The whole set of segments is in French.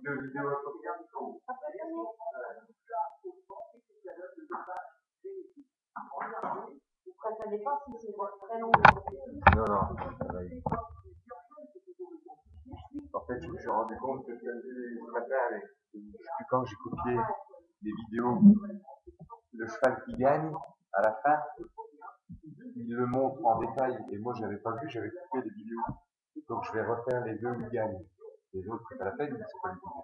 de vidéos à côté. Ça dépend si c'est très long. Non, non, ça va y. En fait, je me suis rendu compte que ce matin, avec, je sais plus quand j'ai copié des vidéos, le cheval qui gagne, à la fin, il le montre en détail, et moi j'avais pas vu, j'avais coupé les vidéos. Donc je vais refaire les deux où il gagne. Les autres, c'est pas la peine, c'est pas lui qui gagne.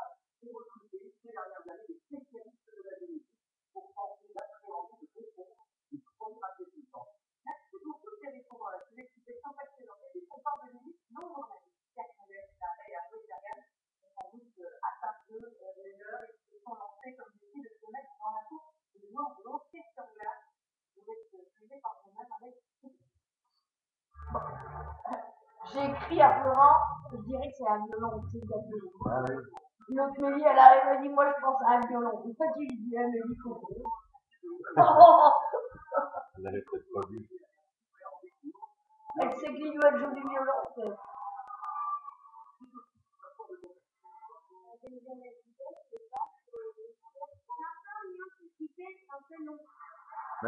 J'ai écrit à Florent, je dirais que c'est un violon, c'est un violon. Ah oui. L'autre me dit, elle arrive, elle me dit, moi je pense à un violon. En fait, je lui dis, elle me dit, faut. Elle avait peut-être pas vu. Elle sait que lui doit jouer du violon. Ouais.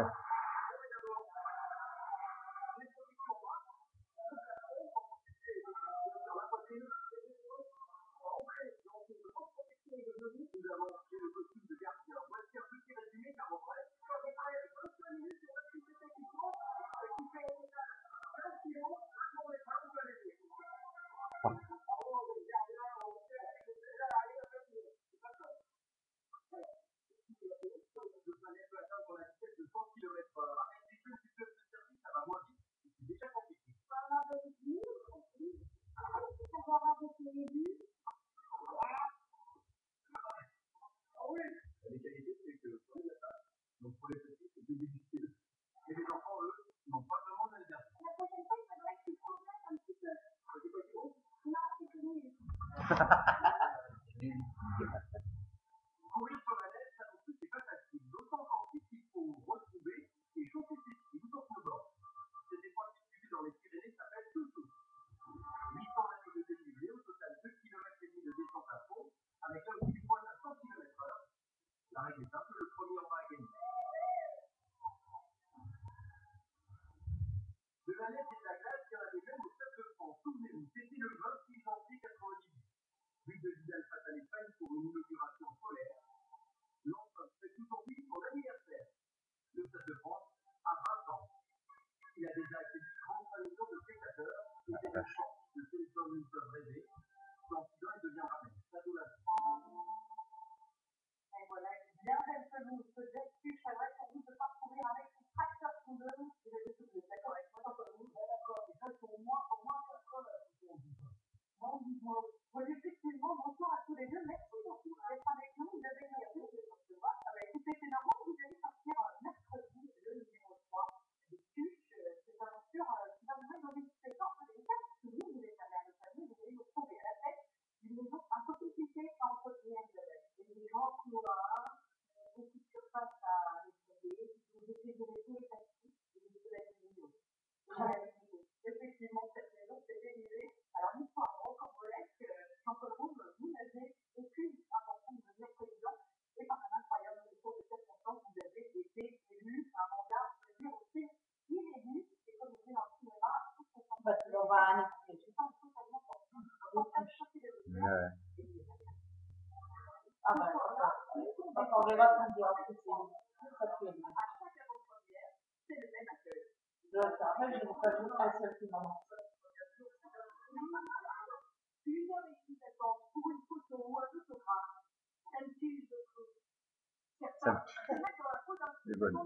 On verra qu'on dira que c'est ça qui est bien. Après, je n'ai pas vu un seul qui m'a manqué. C'est bonne.